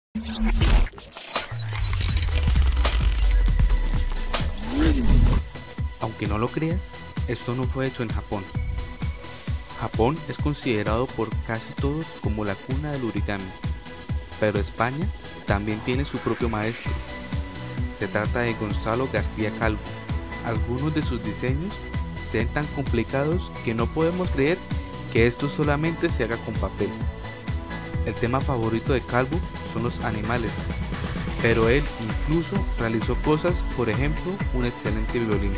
Aunque no lo creas, esto no fue hecho en Japón. Japón es considerado por casi todos como la cuna del origami, pero España también tiene su propio maestro. Se trata de Gonzalo García Calvo. Algunos de sus diseños se ven tan complicados que no podemos creer que esto solamente se haga con papel. El tema favorito de Calvo son los animales, pero él incluso realizó cosas, por ejemplo, un excelente violín.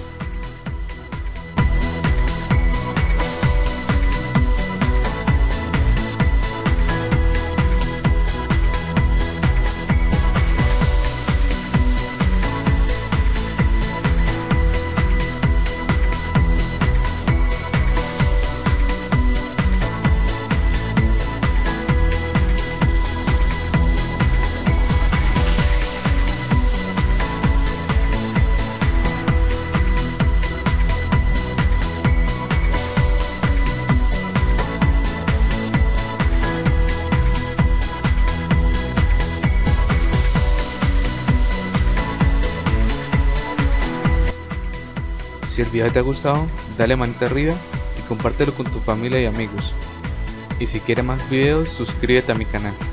Si el video te ha gustado, dale manita arriba y compártelo con tu familia y amigos. Y si quieres más videos, suscríbete a mi canal.